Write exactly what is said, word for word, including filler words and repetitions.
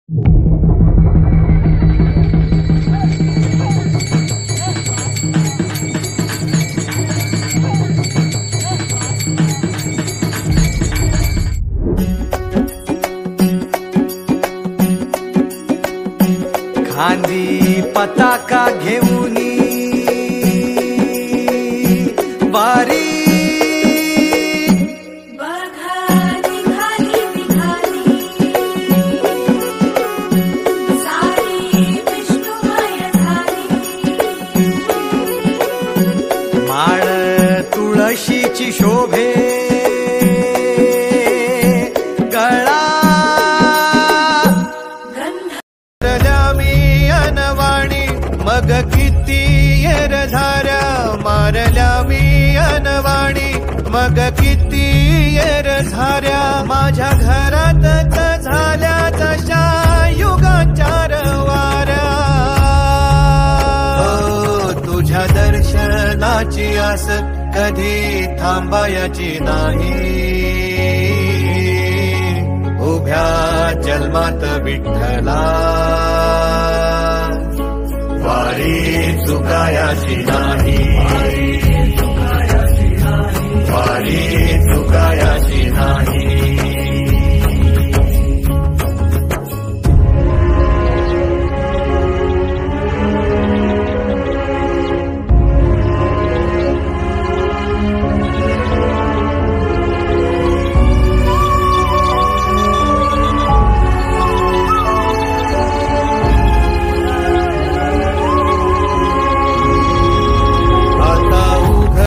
खांदी पताका घेऊनी वारी माळ तुळशीची शोभे गळा मी अनवाणी मग किती येर झाऱ्या मारल्या मी अनवाणी मग किती येर झाऱ्या माझ्या घरातच झाल्या तशा युगांचार वाऱ्या तुझ्या दर्शनाची आस कधी थांबायची नाही उभ्या जन्मात विठ्ठला वारी चुकायाची नाही वारी चुकाया